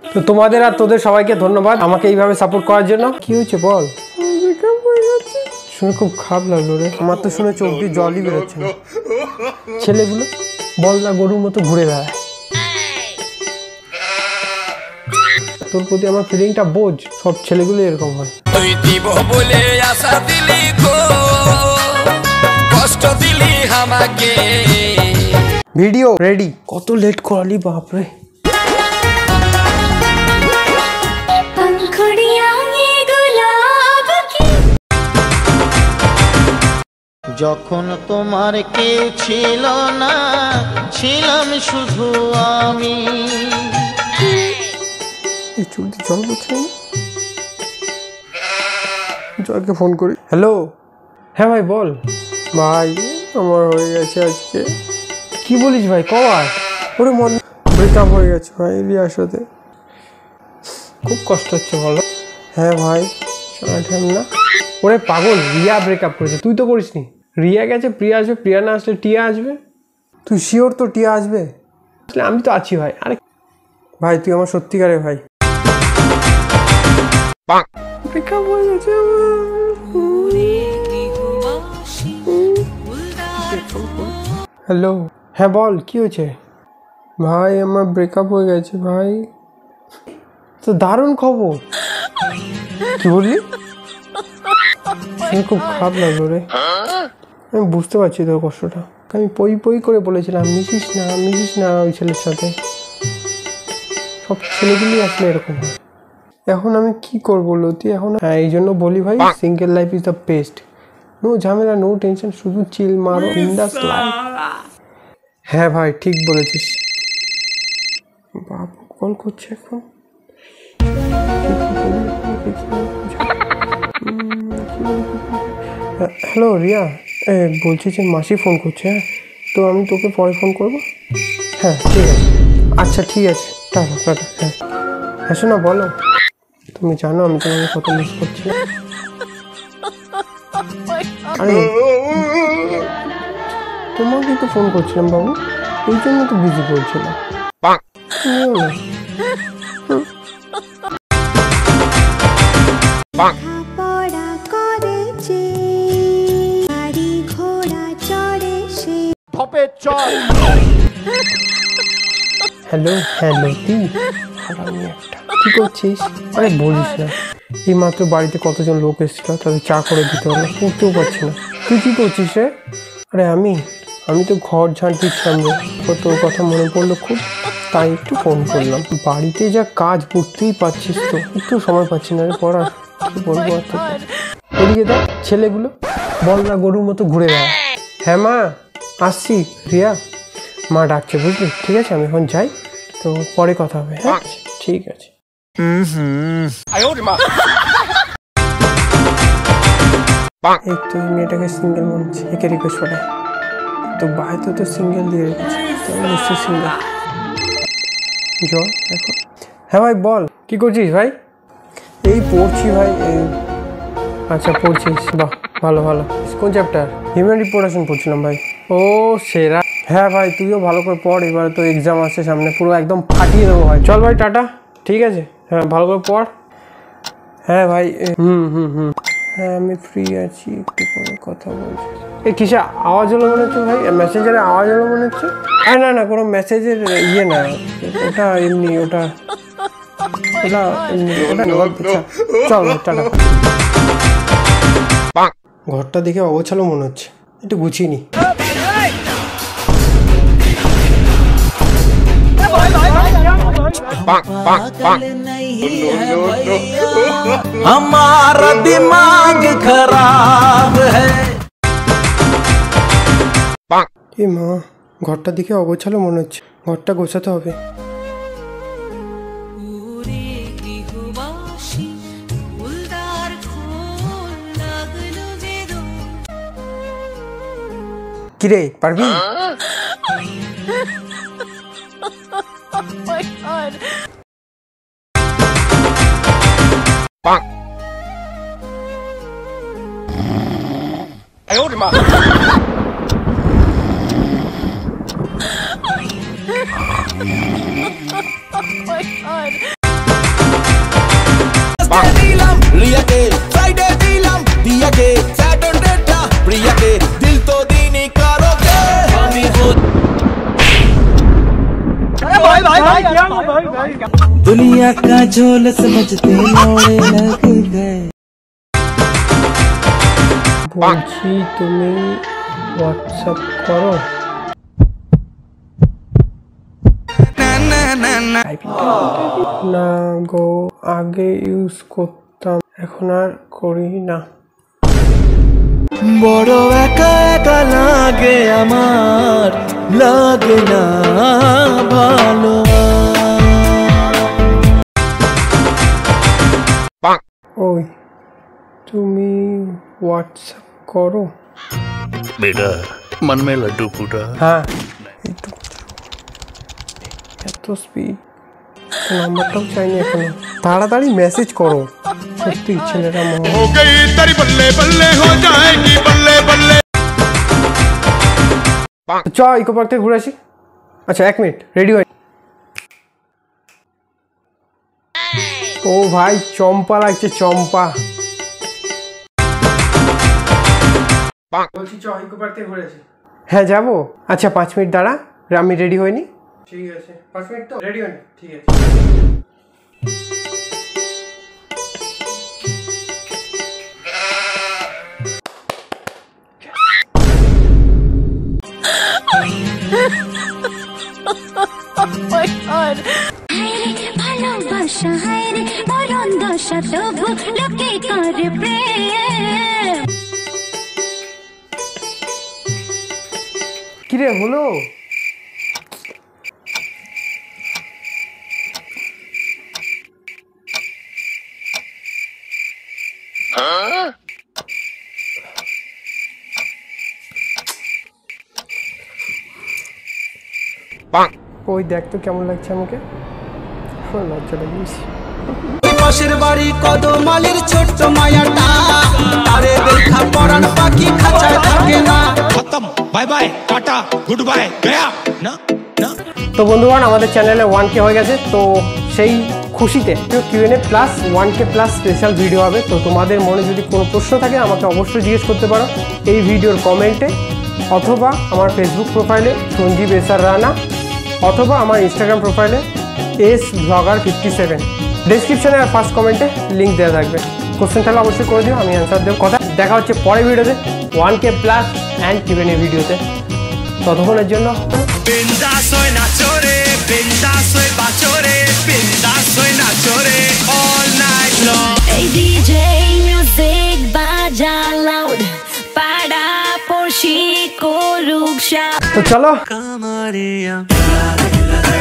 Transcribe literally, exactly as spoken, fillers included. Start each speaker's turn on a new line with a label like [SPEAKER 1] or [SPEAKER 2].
[SPEAKER 1] তো তোমাদের আর তোদের সবাইকে ধন্যবাদ আমাকে এইভাবে সাপোর্ট করার জন্য। কি হয়েছে বল? শুনে খুব খারাপ লাগলো রে। আমার তো শুনে চোখ দিয়ে জলই বেরোচ্ছে না। ছেলেগুলো বল না গরুর মতো ঘুরে বেড়ায়। তোর প্রতি আমার ফিলিংটা বোঝ, সব ছেলেগুলো এরকম হয়। তুই দিব বলে আশা দিলি গো, কষ্ট দিলি আমাকে। Video ready. কত লেট করালি বাপরে।
[SPEAKER 2] যখন তোমার কেউ ছিল না, ছিলাম শুধু আমি।
[SPEAKER 1] এই চুলটি জল পড়ছে না। জয়কে ফোন করি। হ্যালো। হ্যাঁ ভাই বল। ভাই আমার হয়ে গেছে আজকে। কি বলিস ভাই কবার? ওরে মন ব্রেকআপ হয়ে গেছে ভাই রিয়ার সাথে। খুব কষ্ট হচ্ছে বলো। হ্যাঁ ভাই সারা টাইম না। ওরে পাগল, রিয়া ব্রেকআপ করেছে, তুই তো করিসনি। রিয়া গেছে, প্রিয়া আসবে, প্রিয়া না আসলে টিয়া আসবে। তুই শিওর তো টিয়া আসবে? আসলে আমি তো আছি ভাই। আরে ভাই তুই আমার সত্যিকারের ভাই। ব্রেকআপ হয়ে গেছে হ্যালো। হ্যাঁ বল কি হয়েছে? ভাই আমার ব্রেকআপ হয়ে গেছে ভাই। তো দারুণ খবর। কি বললি? খুব খারাপ লাগলো রে। আমি বুঝতে পারছি তোর কষ্টটা। আমি পই পই করে বলেছিলাম মিশিস না মিশিস না ওই ছেলের সাথে। সব ছেলেগুলি আসলে এরকম হয়। এখন আমি কি করবো লতি? এখন হ্যাঁ এই জন্য বলি ভাই single life is the best. No ঝামেলা, নো টেনশন, শুধু চিল মারো, বিন্দাস লাইফ। হ্যাঁ ভাই ঠিক বলেছিস। বাবু কল করছে এখন। হ্যালো রিয়া, এ বলছি যে মাসি ফোন করছে। হ্যাঁ তো আমি তোকে পরে ফোন করবো। হ্যাঁ ঠিক আছে। আচ্ছা ঠিক আছে, টাটা টাটা। হ্যাঁ হ্যাঁ শোনা বলো। তুমি জানো আমি তোমাকে কত মিস করছি। আরে তোমাকে তো ফোন করছিলাম বাবু, এই জন্য তো বিজি বলছিলাম। হ্যালো হ্যালো তুই কি করছিস? আরে বলিস না, এই মাত্র বাড়িতে কতজন লোক এসেছিল, তাদের চা করে দিতে হলো, উঠতেও পারছি না। তুই কি করছিস রে? আরে আমি আমি তো ঘর ঝাঁট দিচ্ছিলাম রে, তোর কথা মনে পড়লো খুব, তাই একটু ফোন করলাম। বাড়িতে যা কাজ বুঝতেই পারছিস তো, একটু সময় পাচ্ছি না রে পড়ার। কি বলবো আর তোকে। এদিকে দেখ ছেলেগুলো বল না গরুর মতো ঘুরে বেড়ায়। হ্যাঁ মা আসছি। রিয়া মা ডাকছে বুঝলি। ঠিক আছে আমি এখন যাই, তো পরে কথা হবে। হ্যাঁ ঠিক আছে। এই তো মেয়েটাকে সিঙ্গেল মনে হচ্ছে, একে রিকোয়েস্ট পাঠায়। তো ভাই তো তো সিঙ্গেল দিয়ে রেখেছে, তো নিশ্চয়ই সিঙ্গেল। জল দেখো। হ্যাঁ ভাই বল কি করছিস ভাই? এই পড়ছি ভাই। এই আচ্ছা পড়ছিস, বাহ ভালো ভালো। কোন চ্যাপ্টার? হিউম্যান রিপ্রোডাকশন পড়ছিলাম ভাই। ও সেরা। হ্যাঁ ভাই তুইও ভালো করে পড়, এবার তো এক্সাম আসছে সামনে, পুরো একদম ফাটিয়ে দেবো ভাই। চল ভাই টাটা। ঠিক আছে হ্যাঁ ভালো করে পড়। হ্যাঁ ভাই হুম হুম হুম হ্যাঁ আমি ফ্রি আছি, একটু পরে কথা বলছি। এ কিসে আওয়াজ হলো মনে হচ্ছে ভাই? মেসেঞ্জারে আওয়াজ হলো মনে হচ্ছে। হ্যাঁ না না কোনো মেসেজের ইয়ে না, ওটা এমনি, ওটা ওটা এমনি ওটা চল টাটা। ঘরটা দেখে অগোছালো মনে হচ্ছে, একটু গুছিয়ে নি।
[SPEAKER 3] हमारा दिमाग खराब है।
[SPEAKER 1] এ মা ঘরটা দেখে অগোছালো মনে হচ্ছে, ঘরটা গোছাতে হবে। কিরে পারবি?
[SPEAKER 4] 哎呦我的妈！Oh my god!
[SPEAKER 3] दुनिया का झोल समझते लौड़े लग गए।
[SPEAKER 1] বলছি তুমি হোয়াটসঅ্যাপ করো? না গো, আগে ইউজ করতাম, এখন আর করি না।
[SPEAKER 3] বড় একা একা লাগে আমার, লাগে না ভালো।
[SPEAKER 1] ওই তুমি হোয়াটসঅ্যাপ করো?
[SPEAKER 4] बेटा मन में लड्डू फूटा।
[SPEAKER 1] হ্যাঁ, একটু এত স্পিড, নাম্বারটাও চাইনি এখনো। তাড়াতাড়ি মেসেজ করো। সত্যি ছেলেটা মহা।
[SPEAKER 4] हो गई तेरी बल्ले बल्ले हो जाएगी बल्ले बल्ले।
[SPEAKER 1] চ ইকো পার্ক থেকে ঘুরে আসি। আচ্ছা এক মিনিট, রেডি হয়। ও ভাই চম্পা লাগছে, চম্পা। বলছি চ ইকো পার্ক থেকে ঘুরে আসি। হ্যাঁ যাবো। আচ্ছা পাঁচ মিনিট দাঁড়া, আমি রেডি হইনি। ঠিক আছে, পাঁচ মিনিট তো রেডি হয়নি। ঠিক আছে।
[SPEAKER 5] ভালোবাসা হায় রে মরণ দশা তবু লোকে করে প্রেম।
[SPEAKER 1] কিরে হলো? ওই দেখ তো কেমন লাগছে আমাকে, লজ্জা লাগিয়েছি।
[SPEAKER 3] পাশের বাড়ি কদমালির ছোট্ট মায়াটা, তারে দেখা পরাণ পাখি খাঁচায় থাকে না। খতম, bye bye, tata, good bye, গয়া না না।
[SPEAKER 1] তো বন্ধুগণ আমাদের চ্যানেলে ওয়ান কে হয়ে গেছে, তো সেই খুশিতে Q N A plus one K plus special video হবে। তো তোমাদের মনে যদি কোনো প্রশ্ন থাকে আমাকে অবশ্যই জিজ্ঞেস করতে পারো এই ভিডিওর কমেন্টে, অথবা আমার ফেসবুক প্রোফাইলে সঞ্জীব এসআর রানা, অথবা আমার ইনস্টাগ্রাম প্রোফাইলে এস ব্লগার ফিফটি সেভেন। ডেসক্রিপশনে আর ফার্স্ট কমেন্টে লিঙ্ক দেওয়া থাকবে। কোশ্চেন থাকলে অবশ্যই করে দিও, আমি অ্যান্সার দেবো। কথা দেখা হচ্ছে পরের ভিডিওতে one K plus and Q N A ভিডিওতে। ততক্ষণের জন্য
[SPEAKER 3] বিন্দাস হই নাচরে, বিন্দাস হই বাচরে, বিন্দাস হই নাচরে all night long।
[SPEAKER 5] এই ডিজে মিউজিক বাজা লাউড, পাড়া পড়শি করুক সা।
[SPEAKER 1] তো চলো।
[SPEAKER 3] কামারিয়া